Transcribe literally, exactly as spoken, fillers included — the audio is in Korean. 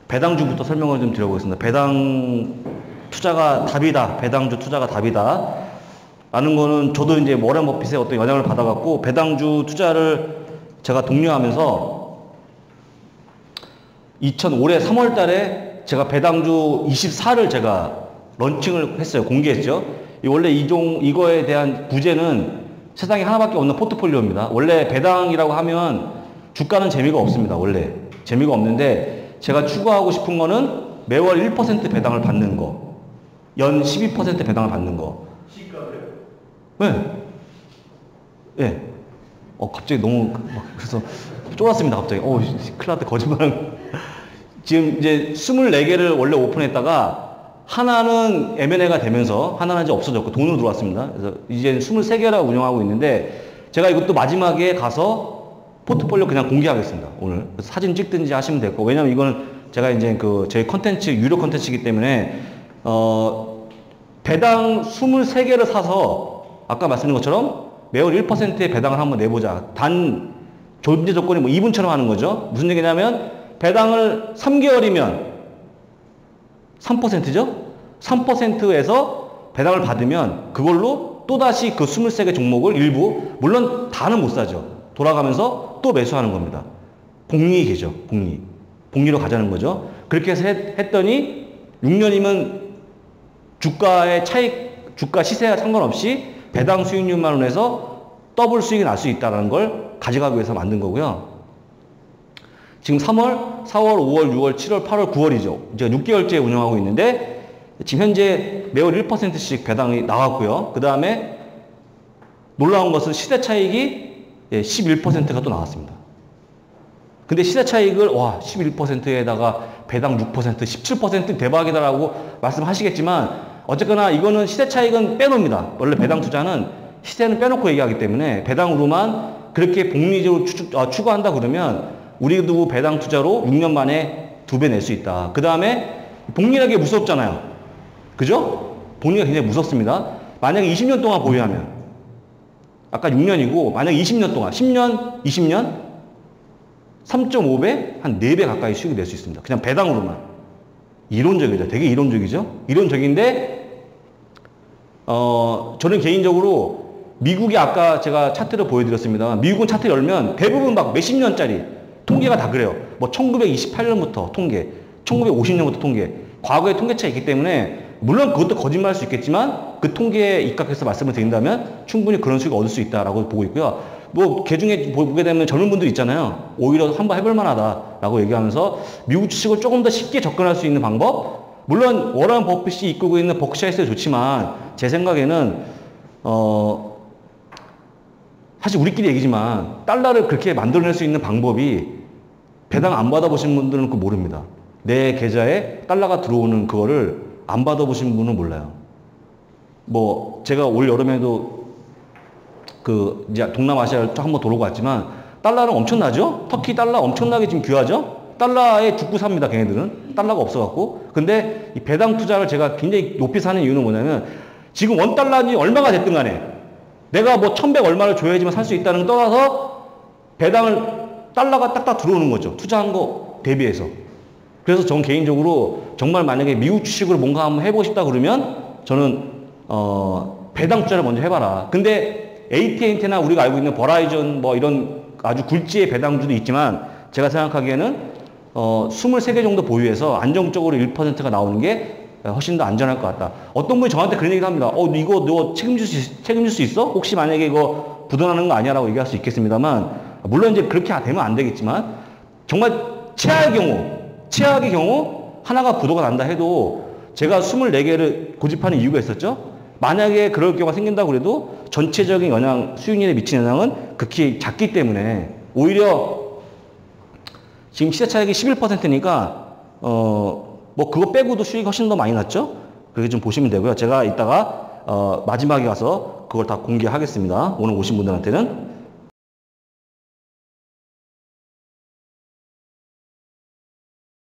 배당주부터 설명을 좀 드려보겠습니다. 배당 투자가 답이다. 배당주 투자가 답이다. 라는 거는 저도 이제 워렌 버핏의 어떤 영향을 받아갖고 배당주 투자를 제가 독려하면서 이천 올해 삼월 달에 제가 배당주 이십사를 제가 런칭을 했어요. 공개했죠. 원래 이종, 이거에 대한 부제는 세상에 하나밖에 없는 포트폴리오입니다. 원래 배당이라고 하면 주가는 재미가 없습니다. 원래. 재미가 없는데 제가 추구하고 싶은 거는 매월 일 퍼센트 배당을 받는 거. 연 십이 퍼센트 배당을 받는 거. 시가요? 네. 네. 어, 갑자기 너무, 그래서 쫄았습니다. 갑자기. 어, 큰일 났다. 거짓말. 지금 이제 스물네 개를 원래 오픈했다가 하나는 엠 앤 에이가 되면서 하나는 이제 없어졌고 돈으로 들어왔습니다. 그래서 이제 스물세 개라 운영하고 있는데 제가 이것도 마지막에 가서 포트폴리오 그냥 공개하겠습니다. 오늘. 그래서 사진 찍든지 하시면 될 거. 왜냐면 이거는 제가 이제 그 저희 컨텐츠, 유료 컨텐츠이기 때문에 어, 배당 스물세 개를 사서 아까 말씀드린 것처럼 매월 일 퍼센트의 배당을 한번 내보자. 단 존재 조건이 뭐 이분처럼 하는 거죠. 무슨 얘기냐면 배당을 삼 개월이면 삼 퍼센트죠? 삼 퍼센트에서 배당을 받으면 그걸로 또다시 그 스물세 개 종목을 일부, 물론 다는 못 사죠. 돌아가면서 또 매수하는 겁니다. 복리계죠. 복리. 복리로 가자는 거죠. 그렇게 해서 했, 했더니 육 년이면 주가의 차익, 주가 시세와 상관없이 배당 수익률만 해서 더블 수익이 날 수 있다는 걸 가져가기 위해서 만든 거고요. 지금 삼월, 사월, 오월, 유월, 칠월, 팔월, 구월이죠. 제가 육 개월째 운영하고 있는데 지금 현재 매월 일 퍼센트씩 배당이 나왔고요. 그 다음에 놀라운 것은 시세 차익이 십일 퍼센트가 또 나왔습니다. 근데 시세 차익을 와 십일 퍼센트에다가 배당 육 퍼센트, 십칠 퍼센트 대박이다라고 말씀하시겠지만 어쨌거나 이거는 시세 차익은 빼놓습니다. 원래 배당 투자는 시세는 빼놓고 얘기하기 때문에 배당으로만 그렇게 복리적으로 추, 어, 추구한다 그러면 우리도 배당 투자로 육 년 만에 두 배 낼 수 있다. 그 다음에 복리라는 게 무섭잖아요. 그죠? 복리가 굉장히 무섭습니다. 만약에 이십 년 동안 보유하면 아까 육 년이고 만약에 이십 년 동안 십 년, 이십 년 삼 점 오 배, 한 네 배 가까이 수익이 낼 수 있습니다. 그냥 배당으로만. 이론적이죠. 되게 이론적이죠. 이론적인데 어, 저는 개인적으로 미국이 아까 제가 차트를 보여드렸습니다. 미국은 차트 열면 대부분 막 몇십 년짜리 통계가 다 그래요. 뭐 천구백이십팔 년부터 통계, 천구백오십 년부터 통계. 과거에 통계차가 있기 때문에 물론 그것도 거짓말할 수 있겠지만 그 통계에 입각해서 말씀을 드린다면 충분히 그런 수익을 얻을 수 있다라고 보고 있고요. 뭐 개중에 보게 되면 젊은 분들 있잖아요. 오히려 한번 해볼 만하다라고 얘기하면서 미국 주식을 조금 더 쉽게 접근할 수 있는 방법. 물론 워런 버핏이 이끌고 있는 버크셔에서 좋지만 제 생각에는 어 사실 우리끼리 얘기지만 달러를 그렇게 만들어낼 수 있는 방법이 배당 안 받아보신 분들은 그거 모릅니다. 내 계좌에 달러가 들어오는 그거를 안 받아보신 분은 몰라요. 뭐 제가 올 여름에도 그 이제 동남아시아를 쫙 한번 돌고 왔지만 달러는 엄청나죠? 터키 달러 엄청나게 지금 귀하죠? 달러에 죽고 삽니다. 걔네들은. 달러가 없어갖고. 근데 이 배당 투자를 제가 굉장히 높이 사는 이유는 뭐냐면 지금 원 달러니 얼마가 됐든 간에 내가 뭐 천백 얼마를 줘야지만 살 수 있다는 걸 떠나서 배당을 달러가 딱딱 들어오는 거죠. 투자한 거 대비해서. 그래서 전 개인적으로 정말 만약에 미국 주식을 뭔가 한번 해보고 싶다 그러면 저는 어 배당 투자를 먼저 해봐라. 근데 에이 티 앤 티나 우리가 알고 있는 버라이전 뭐 이런 아주 굴지의 배당주도 있지만 제가 생각하기에는 어 스물세 개 정도 보유해서 안정적으로 일 퍼센트가 나오는 게 훨씬 더 안전할 것 같다. 어떤 분이 저한테 그런 얘기를 합니다. 어, 이거 너 책임질 수, 책임질 수 있어? 혹시 만약에 이거 부도나는 거 아니야? 라고 얘기할 수 있겠습니다만, 물론 이제 그렇게 되면 안 되겠지만, 정말 최악의 경우, 최악의 경우, 하나가 부도가 난다 해도, 제가 스물네 개를 고집하는 이유가 있었죠? 만약에 그럴 경우가 생긴다고 그래도, 전체적인 영향, 수익률에 미치는 영향은 극히 작기 때문에, 오히려, 지금 시세 차익이 십일 퍼센트니까, 어, 뭐 그거 빼고도 수익이 훨씬 더 많이 났죠? 그렇게 좀 보시면 되고요. 제가 이따가 어 마지막에 가서 그걸 다 공개하겠습니다. 오늘 오신 분들한테는.